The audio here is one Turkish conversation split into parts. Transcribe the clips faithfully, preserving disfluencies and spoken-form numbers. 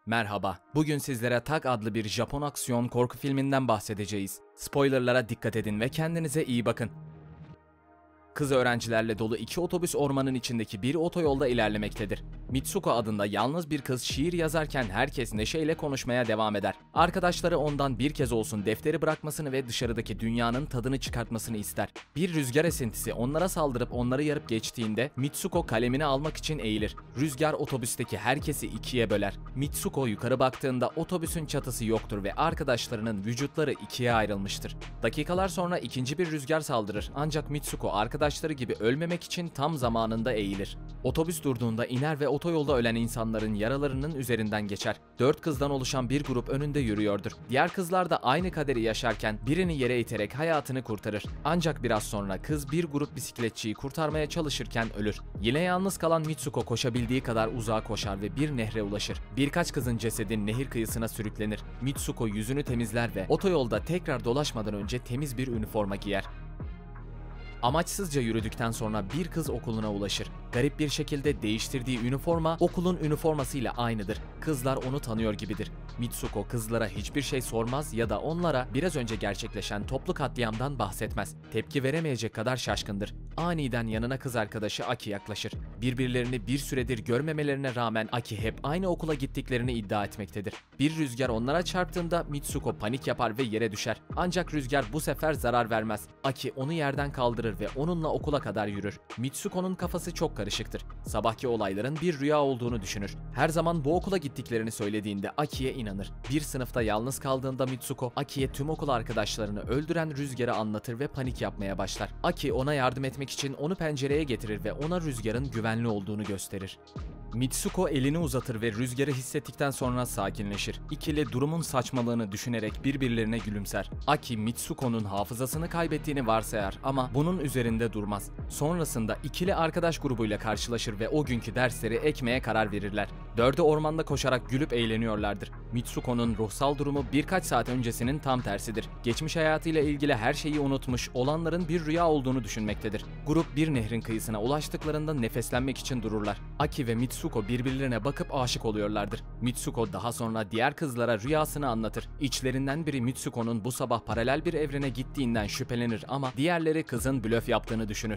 Merhaba, bugün sizlere Tag adlı bir Japon aksiyon korku filminden bahsedeceğiz. Spoilerlara dikkat edin ve kendinize iyi bakın. Kız öğrencilerle dolu iki otobüs ormanın içindeki bir otoyolda ilerlemektedir. Mitsuko adında yalnız bir kız şiir yazarken herkes neşeyle konuşmaya devam eder. Arkadaşları ondan bir kez olsun defteri bırakmasını ve dışarıdaki dünyanın tadını çıkartmasını ister. Bir rüzgar esintisi onlara saldırıp onları yarıp geçtiğinde Mitsuko kalemini almak için eğilir. Rüzgar otobüsteki herkesi ikiye böler. Mitsuko yukarı baktığında otobüsün çatısı yoktur ve arkadaşlarının vücutları ikiye ayrılmıştır. Dakikalar sonra ikinci bir rüzgar saldırır ancak Mitsuko arkadaşları gibi ölmemek için tam zamanında eğilir. Otobüs durduğunda iner ve otoyolda ölen insanların yaralarının üzerinden geçer. Dört kızdan oluşan bir grup önünde yürüyordur. Diğer kızlar da aynı kaderi yaşarken birini yere iterek hayatını kurtarır. Ancak biraz sonra kız bir grup bisikletçiyi kurtarmaya çalışırken ölür. Yine yalnız kalan Mitsuko koşabildiği kadar uzağa koşar ve bir nehre ulaşır. Birkaç kızın cesedi nehir kıyısına sürüklenir. Mitsuko yüzünü temizler ve otoyolda tekrar dolaşmadan önce temiz bir üniforma giyer. Amaçsızca yürüdükten sonra bir kız okuluna ulaşır. Garip bir şekilde değiştirdiği üniforma okulun üniformasıyla aynıdır. Kızlar onu tanıyor gibidir. Mitsuko kızlara hiçbir şey sormaz ya da onlara biraz önce gerçekleşen toplu katliamdan bahsetmez. Tepki veremeyecek kadar şaşkındır. Aniden yanına kız arkadaşı Aki yaklaşır. Birbirlerini bir süredir görmemelerine rağmen Aki hep aynı okula gittiklerini iddia etmektedir. Bir rüzgar onlara çarptığında Mitsuko panik yapar ve yere düşer. Ancak rüzgar bu sefer zarar vermez. Aki onu yerden kaldırır ve onunla okula kadar yürür. Mitsuko'nun kafası çok karışıktır. Sabahki olayların bir rüya olduğunu düşünür. Her zaman bu okula gittiklerini söylediğinde Aki'ye inanır. Bir sınıfta yalnız kaldığında Mitsuko, Aki'ye tüm okul arkadaşlarını öldüren rüzgarı anlatır ve panik yapmaya başlar. Aki ona yardım etmek için onu pencereye getirir ve ona rüzgarın güvenli olduğunu gösterir. Mitsuko elini uzatır ve rüzgarı hissettikten sonra sakinleşir. İkili durumun saçmalığını düşünerek birbirlerine gülümser. Aki, Mitsuko'nun hafızasını kaybettiğini varsayar ama bunun üzerinde durmaz. Sonrasında ikili arkadaş grubuyla karşılaşır ve o günkü dersleri ekmeye karar verirler. Dördü ormanda koşarak gülüp eğleniyorlardır. Mitsuko'nun ruhsal durumu birkaç saat öncesinin tam tersidir. Geçmiş hayatıyla ilgili her şeyi unutmuş, olanların bir rüya olduğunu düşünmektedir. Grup bir nehrin kıyısına ulaştıklarında nefeslenmek için dururlar. Aki ve Mitsuko birbirlerine bakıp aşık oluyorlardır. Mitsuko daha sonra diğer kızlara rüyasını anlatır. İçlerinden biri Mitsuko'nun bu sabah paralel bir evrene gittiğinden şüphelenir ama diğerleri kızın blöf yaptığını düşünür.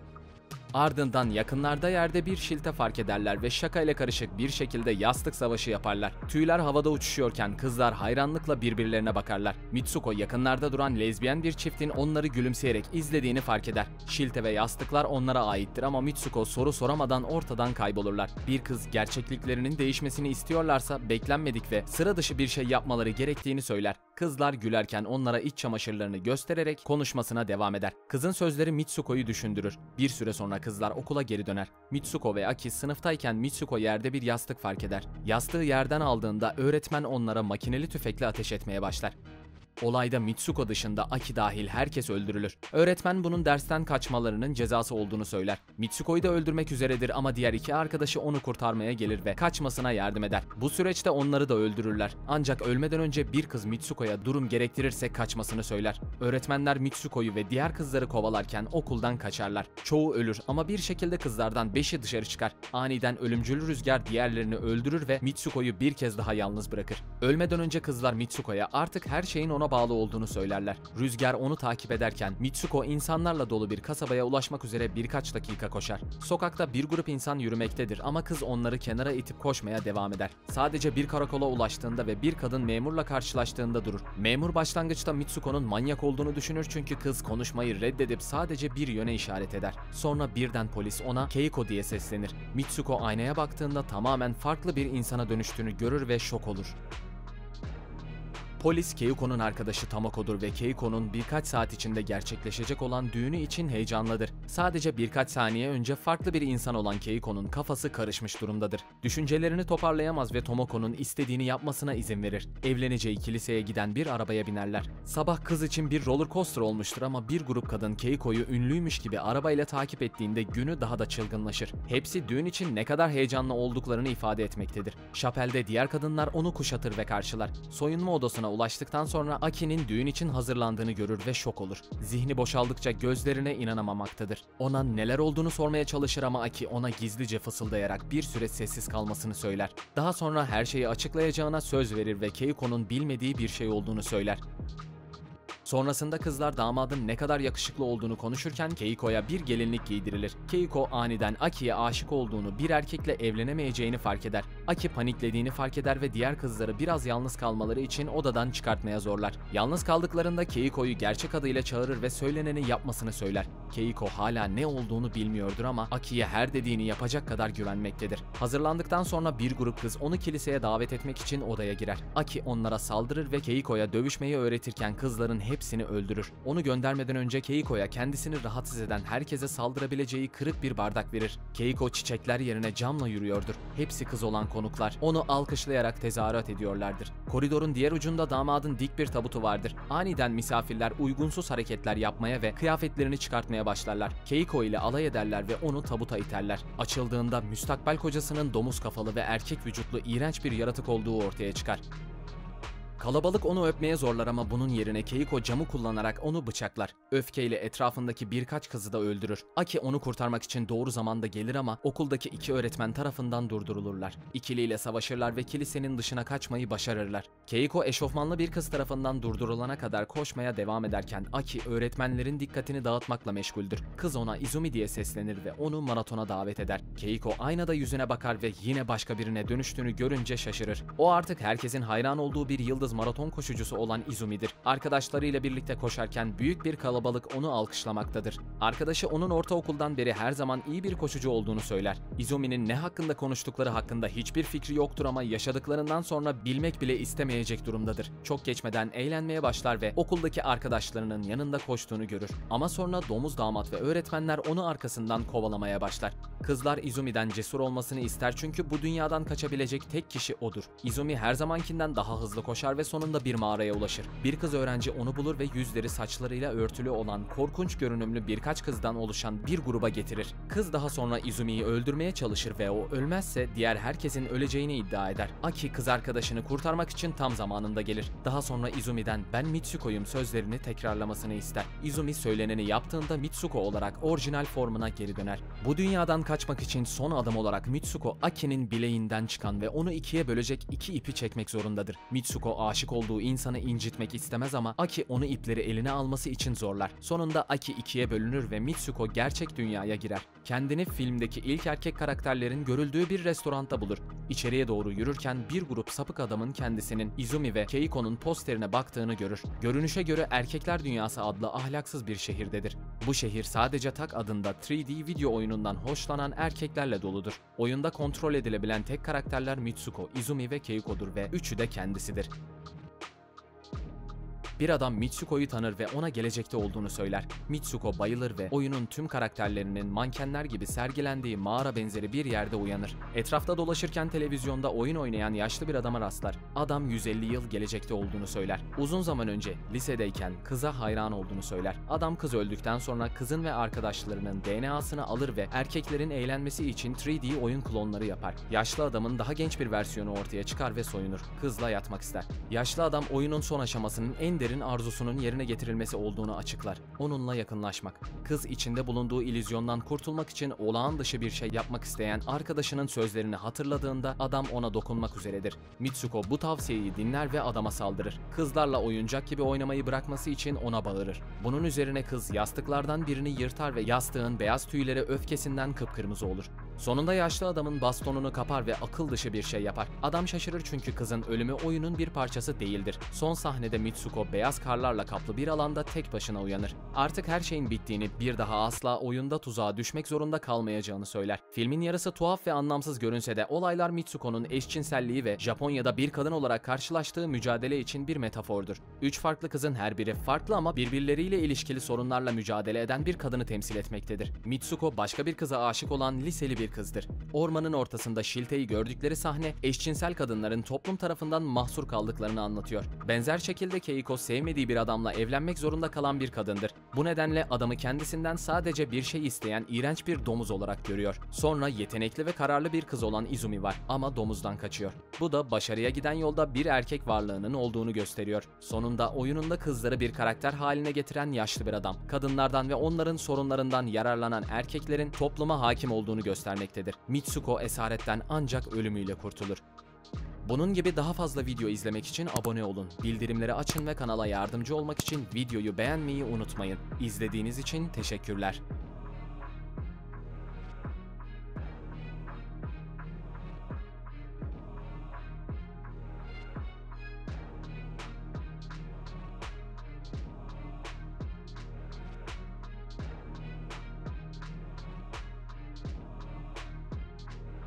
Ardından yakınlarda yerde bir şilte fark ederler ve şakayla karışık bir şekilde yastık savaşı yaparlar. Tüyler havada uçuşuyorken kızlar hayranlıkla birbirlerine bakarlar. Mitsuko yakınlarda duran lezbiyen bir çiftin onları gülümseyerek izlediğini fark eder. Şilte ve yastıklar onlara aittir ama Mitsuko soru soramadan ortadan kaybolurlar. Bir kız gerçekliklerinin değişmesini istiyorlarsa beklenmedik ve sıra dışı bir şey yapmaları gerektiğini söyler. Kızlar gülerken onlara iç çamaşırlarını göstererek konuşmasına devam eder. Kızın sözleri Mitsuko'yu düşündürür. Bir süre sonra kızlar okula geri döner. Mitsuko ve Aki sınıftayken Mitsuko yerde bir yastık fark eder. Yastığı yerden aldığında öğretmen onlara makineli tüfekle ateş etmeye başlar. Olayda Mitsuko dışında Aki dahil herkes öldürülür. Öğretmen bunun dersten kaçmalarının cezası olduğunu söyler. Mitsuko'yu da öldürmek üzeredir ama diğer iki arkadaşı onu kurtarmaya gelir ve kaçmasına yardım eder. Bu süreçte onları da öldürürler. Ancak ölmeden önce bir kız Mitsuko'ya durum gerektirirse kaçmasını söyler. Öğretmenler Mitsuko'yu ve diğer kızları kovalarken okuldan kaçarlar. Çoğu ölür ama bir şekilde kızlardan beşi dışarı çıkar. Aniden ölümcül rüzgar diğerlerini öldürür ve Mitsuko'yu bir kez daha yalnız bırakır. Ölmeden önce kızlar Mitsuko'ya artık her şeyin ona bağlı olduğunu söylerler. Rüzgar onu takip ederken Mitsuko insanlarla dolu bir kasabaya ulaşmak üzere birkaç dakika koşar. Sokakta bir grup insan yürümektedir ama kız onları kenara itip koşmaya devam eder. Sadece bir karakola ulaştığında ve bir kadın memurla karşılaştığında durur. Memur başlangıçta Mitsuko'nun manyak olduğunu düşünür çünkü kız konuşmayı reddedip sadece bir yöne işaret eder. Sonra birden polis ona Keiko diye seslenir. Mitsuko aynaya baktığında tamamen farklı bir insana dönüştüğünü görür ve şok olur. Polis Keiko'nun arkadaşı Tamoko'dur ve Keiko'nun birkaç saat içinde gerçekleşecek olan düğünü için heyecanlıdır. Sadece birkaç saniye önce farklı bir insan olan Keiko'nun kafası karışmış durumdadır. Düşüncelerini toparlayamaz ve Tomoko'nun istediğini yapmasına izin verir. Evleneceği kiliseye giden bir arabaya binerler. Sabah kız için bir roller coaster olmuştur ama bir grup kadın Keiko'yu ünlüymüş gibi arabayla takip ettiğinde günü daha da çılgınlaşır. Hepsi düğün için ne kadar heyecanlı olduklarını ifade etmektedir. Şapelde diğer kadınlar onu kuşatır ve karşılar. Soyunma odasına ulaştıktan sonra Aki'nin düğün için hazırlandığını görür ve şok olur. Zihni boşaldıkça gözlerine inanamamaktadır. Ona neler olduğunu sormaya çalışır ama Aki ona gizlice fısıldayarak bir süre sessiz kalmasını söyler. Daha sonra her şeyi açıklayacağına söz verir ve Keiko'nun bilmediği bir şey olduğunu söyler. Sonrasında kızlar damadın ne kadar yakışıklı olduğunu konuşurken Keiko'ya bir gelinlik giydirilir. Keiko aniden Aki'ye aşık olduğunu, bir erkekle evlenemeyeceğini fark eder. Aki paniklediğini fark eder ve diğer kızları biraz yalnız kalmaları için odadan çıkartmaya zorlar. Yalnız kaldıklarında Keiko'yu gerçek adıyla çağırır ve söyleneni yapmasını söyler. Keiko hala ne olduğunu bilmiyordur ama Aki'ye her dediğini yapacak kadar güvenmektedir. Hazırlandıktan sonra bir grup kız onu kiliseye davet etmek için odaya girer. Aki onlara saldırır ve Keiko'ya dövüşmeyi öğretirken kızların hepsini öldürür. Onu göndermeden önce Keiko'ya kendisini rahatsız eden herkese saldırabileceği kırık bir bardak verir. Keiko çiçekler yerine camla yürüyordur. Hepsi kız olan konuklar onu alkışlayarak tezahürat ediyorlardır. Koridorun diğer ucunda damadın dik bir tabutu vardır. Aniden misafirler uygunsuz hareketler yapmaya ve kıyafetlerini çıkartmaya başlarlar. Keiko ile alay ederler ve onu tabuta iterler. Açıldığında müstakbel kocasının domuz kafalı ve erkek vücutlu iğrenç bir yaratık olduğu ortaya çıkar. Kalabalık onu öpmeye zorlar ama bunun yerine Keiko camı kullanarak onu bıçaklar. Öfkeyle etrafındaki birkaç kızı da öldürür. Aki onu kurtarmak için doğru zamanda gelir ama okuldaki iki öğretmen tarafından durdurulurlar. İkiliyle savaşırlar ve kilisenin dışına kaçmayı başarırlar. Keiko eşofmanlı bir kız tarafından durdurulana kadar koşmaya devam ederken Aki öğretmenlerin dikkatini dağıtmakla meşguldür. Kız ona Izumi diye seslenir ve onu maratona davet eder. Keiko aynada yüzüne bakar ve yine başka birine dönüştüğünü görünce şaşırır. O artık herkesin hayran olduğu bir yıldız maraton koşucusu olan Izumi'dir. Arkadaşlarıyla birlikte koşarken büyük bir kalabalık onu alkışlamaktadır. Arkadaşı onun ortaokuldan beri her zaman iyi bir koşucu olduğunu söyler. Izumi'nin ne hakkında konuştukları hakkında hiçbir fikri yoktur ama yaşadıklarından sonra bilmek bile istemeyecek durumdadır. Çok geçmeden eğlenmeye başlar ve okuldaki arkadaşlarının yanında koştuğunu görür. Ama sonra domuz damat ve öğretmenler onu arkasından kovalamaya başlar. Kızlar Izumi'den cesur olmasını ister çünkü bu dünyadan kaçabilecek tek kişi odur. Izumi her zamankinden daha hızlı koşar ve sonunda bir mağaraya ulaşır. Bir kız öğrenci onu bulur ve yüzleri saçlarıyla örtülü olan korkunç görünümlü birkaç kızdan oluşan bir gruba getirir. Kız daha sonra Izumi'yi öldürmeye çalışır ve o ölmezse diğer herkesin öleceğini iddia eder. Aki kız arkadaşını kurtarmak için tam zamanında gelir. Daha sonra Izumi'den "ben Mitsuko'yum" sözlerini tekrarlamasını ister. Izumi söyleneni yaptığında Mitsuko olarak orijinal formuna geri döner. Bu dünyadan kaçmak için son adım olarak Mitsuko Aki'nin bileğinden çıkan ve onu ikiye bölecek iki ipi çekmek zorundadır. Mitsuko aşık olduğu insanı incitmek istemez ama Aki onu ipleri eline alması için zorlar. Sonunda Aki ikiye bölünür ve Mitsuko gerçek dünyaya girer. Kendini filmdeki ilk erkek karakterlerin görüldüğü bir restoranda bulur. İçeriye doğru yürürken bir grup sapık adamın kendisinin Izumi ve Keiko'nun posterine baktığını görür. Görünüşe göre Erkekler Dünyası adlı ahlaksız bir şehirdedir. Bu şehir sadece Tak adında üç D video oyunundan hoşlanan erkeklerle doludur. Oyunda kontrol edilebilen tek karakterler Mitsuko, Izumi ve Keiko'dur ve üçü de kendisidir. Bir adam Mitsuko'yu tanır ve ona gelecekte olduğunu söyler. Mitsuko bayılır ve oyunun tüm karakterlerinin mankenler gibi sergilendiği mağara benzeri bir yerde uyanır. Etrafta dolaşırken televizyonda oyun oynayan yaşlı bir adama rastlar. Adam yüz elli yıl gelecekte olduğunu söyler. Uzun zaman önce lisedeyken kıza hayran olduğunu söyler. Adam kız öldükten sonra kızın ve arkadaşlarının D N A'sını alır ve erkeklerin eğlenmesi için üç D oyun klonları yapar. Yaşlı adamın daha genç bir versiyonu ortaya çıkar ve soyunur. Kızla yatmak ister. Yaşlı adam oyunun son aşamasının en derin arzusunun yerine getirilmesi olduğunu açıklar. Onunla yakınlaşmak. Kız içinde bulunduğu illüzyondan kurtulmak için olağan dışı bir şey yapmak isteyen arkadaşının sözlerini hatırladığında adam ona dokunmak üzeredir. Mitsuko bu tavsiyeyi dinler ve adama saldırır. Kızlarla oyuncak gibi oynamayı bırakması için ona bağırır. Bunun üzerine kız yastıklardan birini yırtar ve yastığın beyaz tüyleri öfkesinden kıpkırmızı olur. Sonunda yaşlı adamın bastonunu kapar ve akıl dışı bir şey yapar. Adam şaşırır çünkü kızın ölümü oyunun bir parçası değildir. Son sahnede Mitsuko beyaz karlarla kaplı bir alanda tek başına uyanır. Artık her şeyin bittiğini, bir daha asla oyunda tuzağa düşmek zorunda kalmayacağını söyler. Filmin yarısı tuhaf ve anlamsız görünse de olaylar Mitsuko'nun eşcinselliği ve Japonya'da bir kadın olarak karşılaştığı mücadele için bir metafordur. Üç farklı kızın her biri farklı ama birbirleriyle ilişkili sorunlarla mücadele eden bir kadını temsil etmektedir. Mitsuko başka bir kıza aşık olan liseli bir bir kızdır. Ormanın ortasında Shilte'yi gördükleri sahne, eşcinsel kadınların toplum tarafından mahsur kaldıklarını anlatıyor. Benzer şekilde Keiko sevmediği bir adamla evlenmek zorunda kalan bir kadındır. Bu nedenle adamı kendisinden sadece bir şey isteyen iğrenç bir domuz olarak görüyor. Sonra yetenekli ve kararlı bir kız olan Izumi var ama domuzdan kaçıyor. Bu da başarıya giden yolda bir erkek varlığının olduğunu gösteriyor. Sonunda oyununda kızları bir karakter haline getiren yaşlı bir adam, kadınlardan ve onların sorunlarından yararlanan erkeklerin topluma hakim olduğunu göstermektedir. Mitsuko esaretten ancak ölümüyle kurtulur. Bunun gibi daha fazla video izlemek için abone olun, bildirimleri açın ve kanala yardımcı olmak için videoyu beğenmeyi unutmayın. İzlediğiniz için teşekkürler.